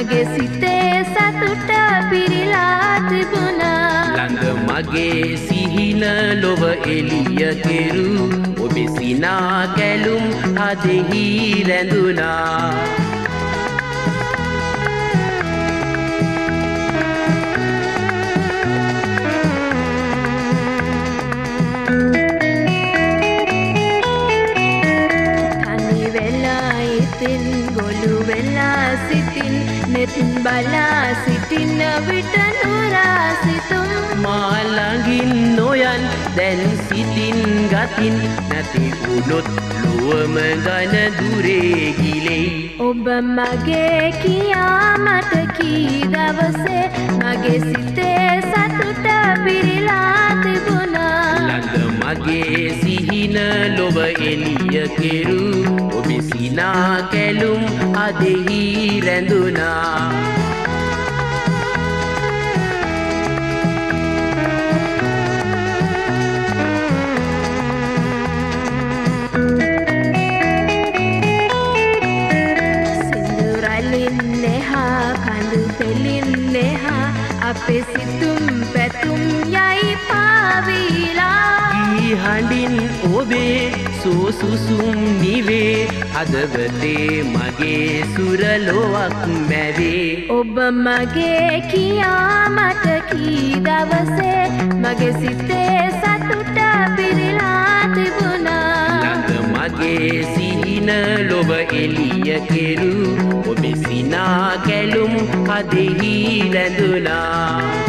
මගේ සිතේ සතුට පිරීලා තිබුණා. ළඟ මගේ සිහින ලොව එළිය කෙරු ඔබේ සිනා කැලුම් අදෙහි රැඳුණා. ගොළු වෙලා සිටින් නෙත් බලා සිටින විට නුරා සිතුම් මා ළඟින් නොයන් දැන් සිතින් ගතින් නැති වුණොත් ලොවම ගන දුරේ ගිලෙයි. ඔබ මගේ කියා මට කී දවසේ මගේ සිතේ සතුට පිරීලා තිබුණා. ළඟ මගේ සිහින ලොව එළිය කෙරු ඔබේ සිනා කැලුම් අදෙහි රැඳුණා. සිඳුරලින්නේ හා කඳු පෙලින්නේ හා අපේ සිතුම් පැතුම් යයි පාවිලා. හඬින් ඔබේ සෝසුසුම් නිවේ හදවතේ මගේ සුරලොවක් මැවේ. ඔබ මගේ කියා මට කී දවසේ මගේ සිතේ සතුට පිරීලා තිබුණා. ළඟ මගේ සිහින ලොව එළිය කෙරු ඔබේ සිනා කැලුම් අදෙහි රැඳුණා.